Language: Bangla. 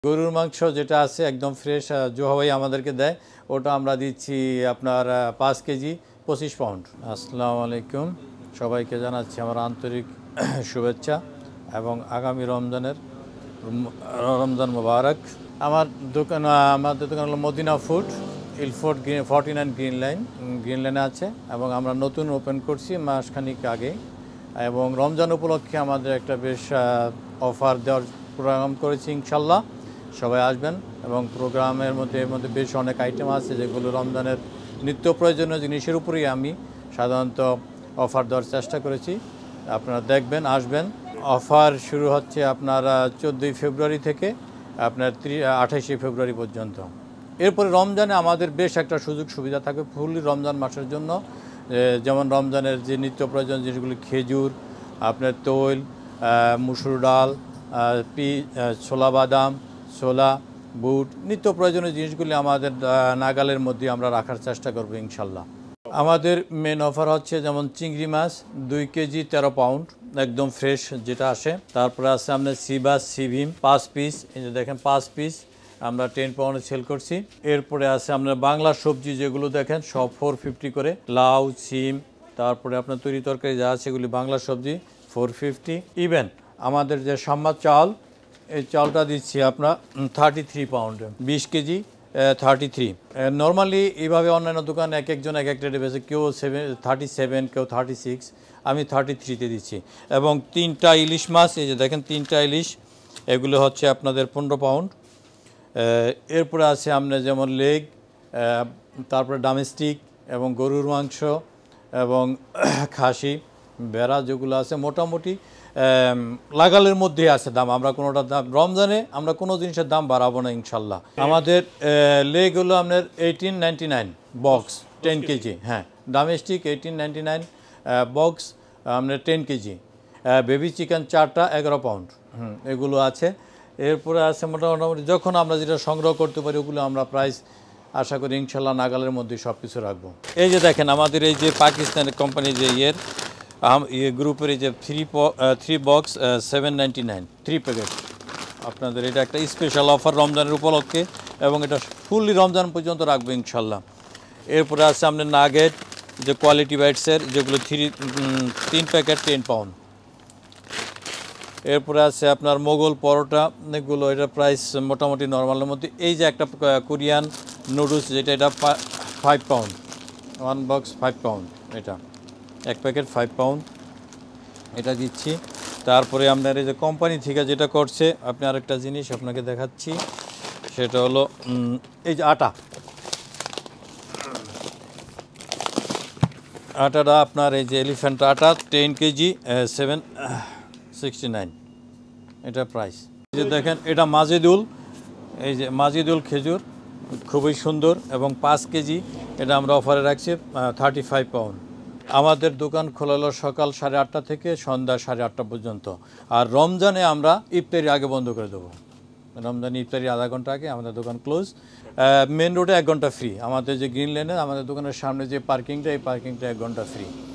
গরুর মাংস যেটা আছে একদম ফ্রেশ জোহা ভাই আমাদেরকে দেয়, ওটা আমরা দিচ্ছি আপনার 5 কেজি 25 পাউন্ড। আসসালামু আলাইকুম, সবাইকে জানাচ্ছি আমার আন্তরিক শুভেচ্ছা এবং আগামী রমজান মোবারক। আমাদের দোকান হলো মদিনা ফুড, ইলফোর্ড 49 গ্রিন লাইনে আছে এবং আমরা নতুন ওপেন করছি মাসখানিক আগে। এবং রমজান উপলক্ষে আমাদের একটা বেশ অফার দেওয়ার প্রোগ্রাম করেছি, ইনশাল্লাহ সবাই আসবেন। এবং প্রোগ্রামের মধ্যে বেশ অনেক আইটেম আছে যেগুলো রমজানের নিত্য প্রয়োজনীয় জিনিসের উপরেই আমি সাধারণত অফার দেওয়ার চেষ্টা করেছি। আপনারা দেখবেন, আসবেন। অফার শুরু হচ্ছে আপনার 14 ফেব্রুয়ারি থেকে আপনার 28 ফেব্রুয়ারি পর্যন্ত। এরপরে রমজানে আমাদের বেশ একটা সুযোগ সুবিধা থাকবে ফুললি রমজান মাসের জন্য। যেমন রমজানের যে নিত্য প্রয়োজন জিনিসগুলি, খেজুর, আপনার তৈল, মুসুর ডাল, ছোলা বাদাম, ছোলা, বুট, নিত্য প্রয়োজনীয় জিনিসগুলি আমাদের নাগালের মধ্যে আমরা রাখার চেষ্টা করব ইনশাল্লাহ। আমাদের মেন অফার হচ্ছে যেমন চিংড়ি মাছ 2 কেজি 13 পাউন্ড একদম ফ্রেশ যেটা আসে। তারপরে আছে আপনার সিবাস সিভিম 5 পিস, এই যে দেখেন 5 পিস আমরা 10 পাউন্ডে সেল করছি। এরপরে আছে আপনার বাংলা সবজি যেগুলো দেখেন সব 450 করে, লাউ, সিম, তারপরে আপনার তৈরি তরকারি যা আছে সেগুলি বাংলা সবজি 450। ইভেন আমাদের যে সম্মাদ চাল, এই চালটা দিচ্ছি আপনার 33 পাউন্ডে 20 কেজি 33। নর্মালি এইভাবে অন্যান্য দোকানে একজন এক রেটে বেশি, কেউ 37, কেউ 36, আমি 33তে দিচ্ছি। এবং 3টা ইলিশ মাছ, এই যে দেখেন 3টা ইলিশ, এগুলো হচ্ছে আপনাদের 15 পাউন্ড। এরপরে আছে আপনার যেমন লেগ, তারপরে ডোমেস্টিক এবং গরুর মাংস এবং খাসি, ভেড়া যেগুলো আছে মোটামুটি লাগালের মধ্যে আছে দাম। আমরা কোনোটা দাম রমজানে আমরা কোনো জিনিসের দাম বাড়াবো না ইনশাল্লাহ। আমাদের লেগ হলো আপনার 1899 বক্স 10 কেজি, হ্যাঁ। ডোমেস্টিক 1899 বক্স আপনার 10 কেজি। বেবি চিকেন 4টা 11 পাউন্ড, এগুলো আছে। এরপরে আছে মোটামুটি যখন আমরা যেটা সংগ্রহ করতে পারি ওগুলো আমরা প্রাইস আশা করি ইনশাল্লাহ নাগালের মধ্যে সব কিছু রাখবো। এই যে দেখেন আমাদের এই যে পাকিস্তানের কোম্পানি যে গ্রুপের এই যে 3 বক্স 799 3 প্যাকেট আপনাদের, এটা একটা স্পেশাল অফার রমজানের উপলক্ষে এবং এটা ফুললি রমজান পর্যন্ত রাখবো ইনশাল্লাহ। এরপরে আছে আপনার নাগেট যে কোয়ালিটি বাইটসের, যেগুলো 3 প্যাকেট 10 পাউন্ড। এরপরে আছে আপনার মোগল পরোটা, এগুলো এটা প্রাইস মোটামুটি নর্মালের মধ্যে। এই যে একটা কোরিয়ান নুডলস যেটা, এটা 5 পাউন্ড 1 বক্স 5 পাউন্ড, এটা 1 প্যাকেট 5 পাউন্ড, এটা দিচ্ছি। তারপরে আপনার এই যে কোম্পানি থেকে যেটা করছে, আপনি আরেকটা জিনিস আপনাকে দেখাচ্ছি, সেটা হলো এই যে আটাটা আপনার এই যে এলিফ্যান্ট আটা 10 কেজি 769, এটা প্রাইস। এই যে দেখেন এটা মাজিদুল, এই যে মাজিদুল খেজুর খুবই সুন্দর এবং 5 কেজি, এটা আমরা অফারে রাখছি 35 পাউন্ড। আমাদের দোকান খোলা হলো সকাল 8:30 থেকে সন্ধ্যা 8:30 পর্যন্ত। আর রমজানে আমরা ইফতারি আগে বন্ধ করে দেবো। রমজান ইফতারি আধা ঘন্টা আগে আমাদের দোকান ক্লোজ। মেন রোডে 1 ঘন্টা ফ্রি। আমাদের যে গ্রিন লাইনে আমাদের দোকানের সামনে যে পার্কিংটা, এই পার্কিংটা 1 ঘন্টা ফ্রি।